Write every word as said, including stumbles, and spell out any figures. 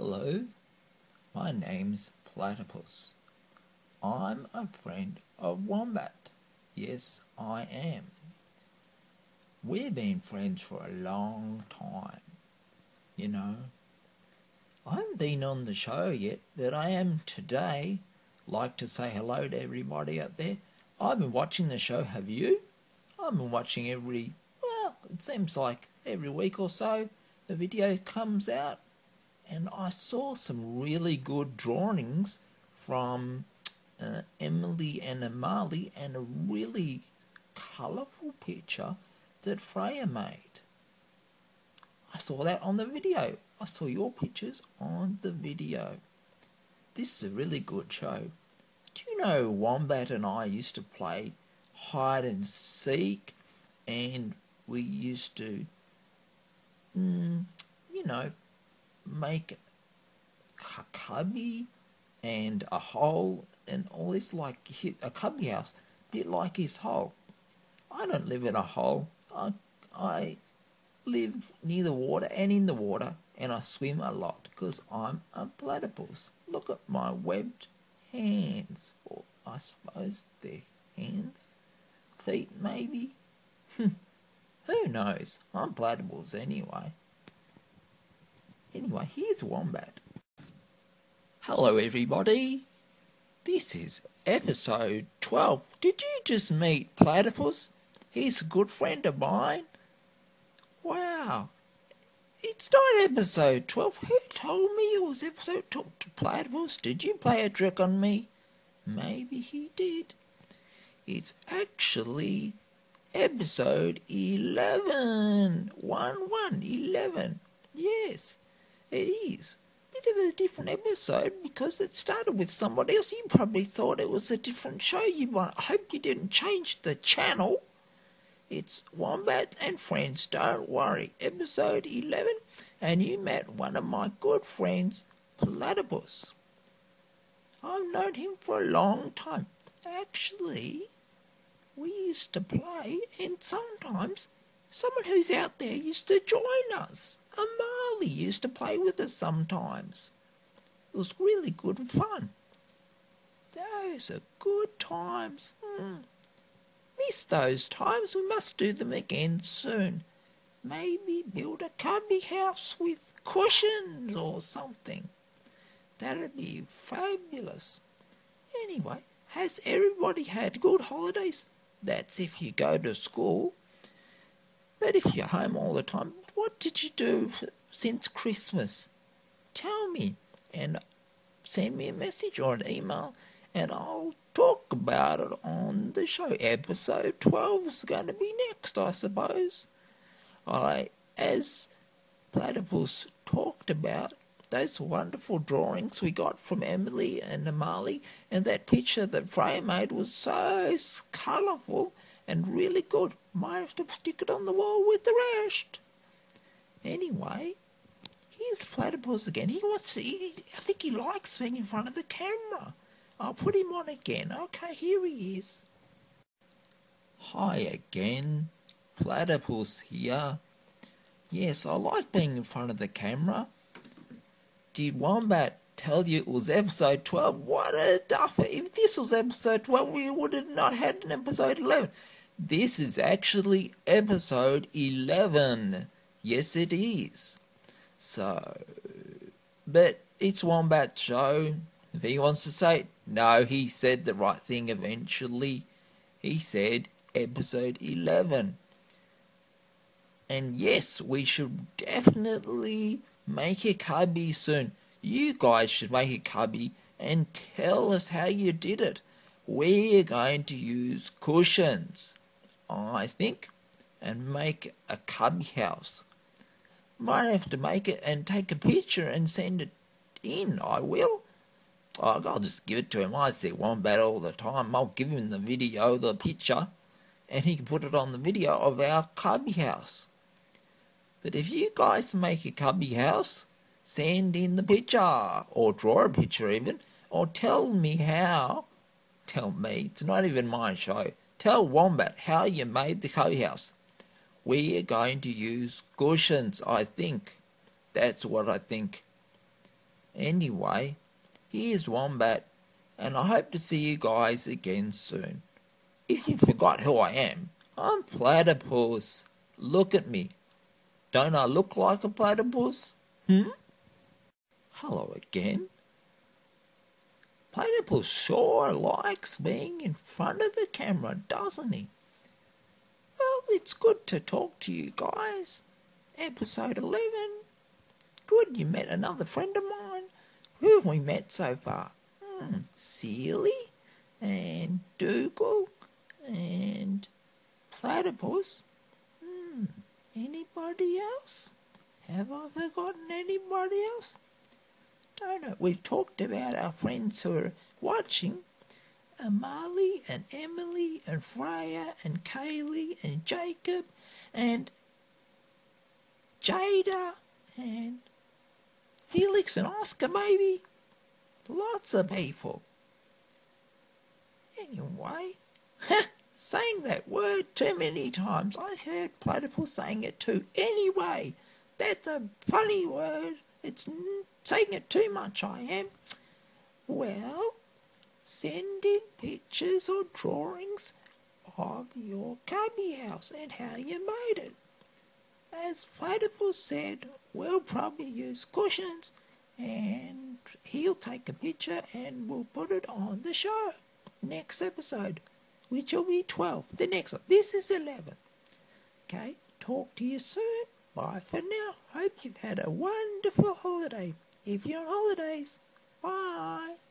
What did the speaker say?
Hello, my name's Platypus. I'm a friend of Wombat. Yes, I am. We've been friends for a long time. You know, I haven't been on the show yet, but I am today. Like to say hello to everybody out there. I've been watching the show, have you? I've been watching every, well, it seems like every week or so the video comes out. And I saw some really good drawings from uh, Emily and Amali and a really colourful picture that Freya made. I saw that on the video. I saw your pictures on the video. This is a really good show. Do you know Wombat and I used to play hide and seek, and we used to, mm, you know, make a cubby and a hole and all this, like a cubby house, a bit like his hole. I don't live in a hole. I, I live near the water and in the water, and I swim a lot because I'm a platypus. Look at my webbed hands, or I suppose they're hands, feet maybe. Who knows? I'm platypus anyway. Anyway, here's Wombat. Hello everybody. This is episode twelve. Did you just meet Platypus? He's a good friend of mine. Wow. It's not episode twelve. Who told me it was episode twelve to Platypus? Did you play a trick on me? Maybe he did. It's actually episode eleven. One, one, eleven. Yes. It is a bit of a different episode because it started with somebody else. You probably thought it was a different show. You want, I hope you didn't change the channel. It's Wombat and Friends, don't worry. Episode eleven, and you met one of my good friends, Platypus. I've known him for a long time. Actually, we used to play, and sometimes someone who's out there used to join us. Amali used to play with us sometimes. It was really good fun. Those are good times. Hmm. Miss those times. We must do them again soon. Maybe build a cubby house with cushions or something. That'd be fabulous. Anyway, has everybody had good holidays? That's if you go to school. But if you're home all the time, what did you do for, since Christmas? Tell me, and send me a message or an email, and I'll talk about it on the show. Episode twelve is going to be next, I suppose. I, as Platypus talked about, those wonderful drawings we got from Emily and Amali, and that picture that Freya made was so colourful and really good. Might have to stick it on the wall with the rest. Anyway, here's Platypus again. He wants to, he, I think he likes being in front of the camera. I'll put him on again. Okay, here he is. Hi again, Platypus here. Yes, I like being in front of the camera. Did Wombat tell you it was episode twelve? What a duffer. If this was episode twelve, we would have not had an episode eleven. This is actually episode eleven. Yes, it is. So, but it's Wombat's show. If he wants to say it, no, he said the right thing eventually. He said episode eleven. And yes, we should definitely make a cubby soon. You guys should make a cubby and tell us how you did it. We're going to use cushions, I think, and make a cubby house. Might have to make it and take a picture and send it in. I will. I'll just give it to him. I see Wombat all the time. I'll give him the video, the picture, and he can put it on the video of our cubby house. But if you guys make a cubby house, send in the picture, or draw a picture even, or tell me how. Tell me, it's not even my show. Tell Wombat how you made the cubby house. We are going to use cushions, I think. That's what I think. Anyway, here's Wombat, and I hope to see you guys again soon. If you forgot who I am, I'm Platypus. Look at me. Don't I look like a platypus? Hmm? Hello again. Platypus sure likes being in front of the camera, doesn't he? Well, it's good to talk to you guys. Episode eleven. Good, you met another friend of mine. Who have we met so far? Hmm, Sealy and Dougal and Platypus. Hmm, anybody else? Have I forgotten anybody else? Don't know. We've talked about our friends who are watching. Amali and Emily and Freya and Kaylee and Jacob and Jada and Felix and Oscar, maybe. Lots of people. Anyway, saying that word too many times. I heard Platypus saying it too. Anyway, that's a funny word. It's saying it too much, I am. Well, send in pictures or drawings of your cubby house and how you made it. As Platypus said, we'll probably use cushions and he'll take a picture and we'll put it on the show. Next episode, which will be twelve. The next one. This is eleven. Okay, talk to you soon. Bye for now. Hope you've had a wonderful holiday. If you're on holidays, bye.